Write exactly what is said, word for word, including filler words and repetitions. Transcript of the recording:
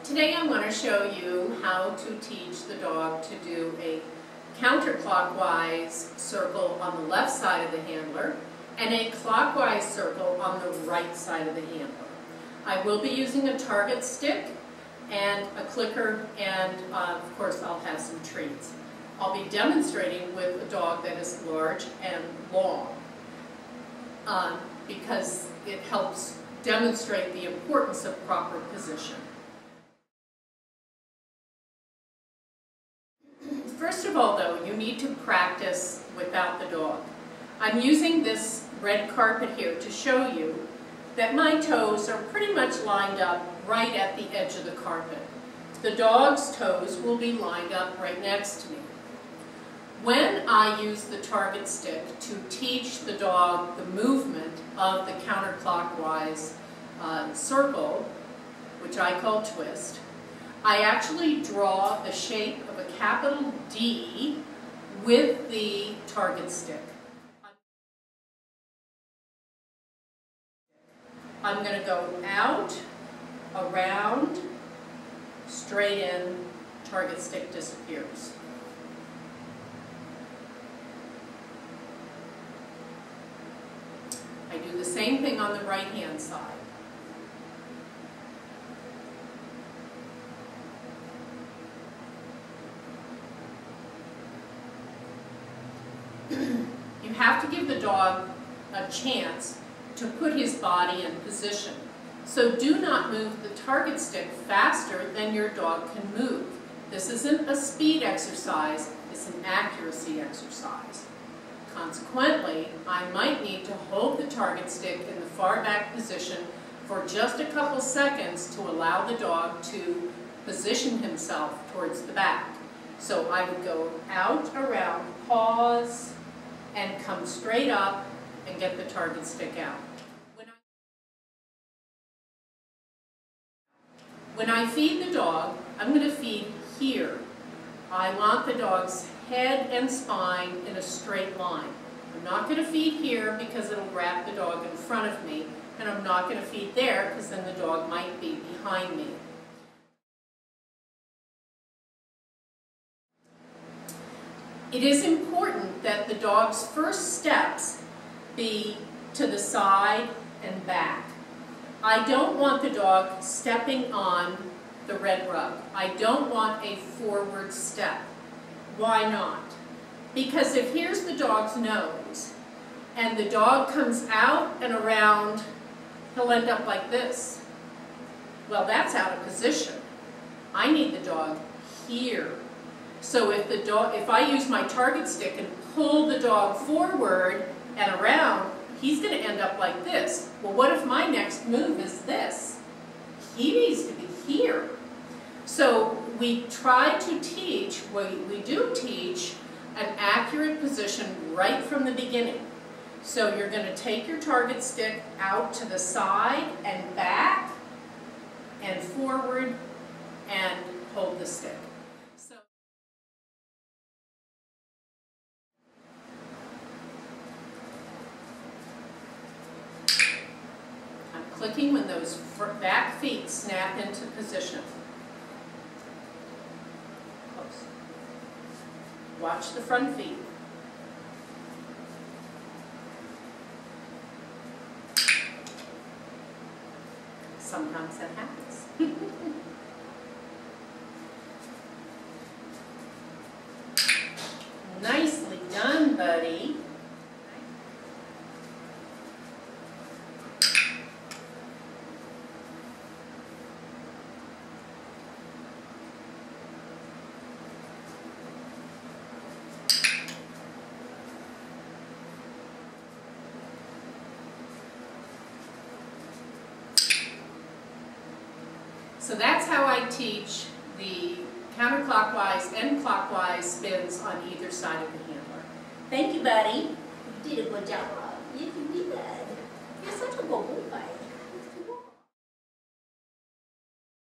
Today I want to show you how to teach the dog to do a counterclockwise circle on the left side of the handler and a clockwise circle on the right side of the handler. I will be using a target stick and a clicker, and uh, of course I'll have some treats. I'll be demonstrating with a dog that is large and long uh, because it helps demonstrate the importance of proper position. First of all, though, you need to practice without the dog. I'm using this red carpet here to show you that my toes are pretty much lined up right at the edge of the carpet. The dog's toes will be lined up right next to me. When I use the target stick to teach the dog the movement of the counterclockwise uh, circle, which I call twist, I actually draw the shape of a capital D with the target stick. I'm going to go out, around, straight in, target stick disappears. I do the same thing on the right hand side. You have to give the dog a chance to put his body in position. So do not move the target stick faster than your dog can move. This isn't a speed exercise, it's an accuracy exercise. Consequently, I might need to hold the target stick in the far back position for just a couple seconds to allow the dog to position himself towards the back. So I would go out, around, pause, and come straight up and get the target stick out. When I, when I feed the dog, I'm going to feed here. I want the dog's head and spine in a straight line. I'm not going to feed here because it'll wrap the dog in front of me, and I'm not going to feed there because then the dog might be behind me. It is important that the dog's first steps be to the side and back. I don't want the dog stepping on the red rug. I don't want a forward step. Why not? Because if here's the dog's nose and the dog comes out and around, he'll end up like this. Well, that's out of position. I need the dog here. So if the dog, if I use my target stick and pull the dog forward and around, he's going to end up like this. Well, what if my next move is this? He needs to be here. So we try to teach, we, we do teach an accurate position right from the beginning. So you're going to take your target stick out to the side and back and forward and hold the stick. So I'm clicking when those back feet snap into position. Close. Watch the front feet. Sometimes that happens. Nicely done, buddy. So that's how I teach the counterclockwise and clockwise spins on either side of the handler. Thank you, buddy. You did a good job. You can do that. You're such a good boy.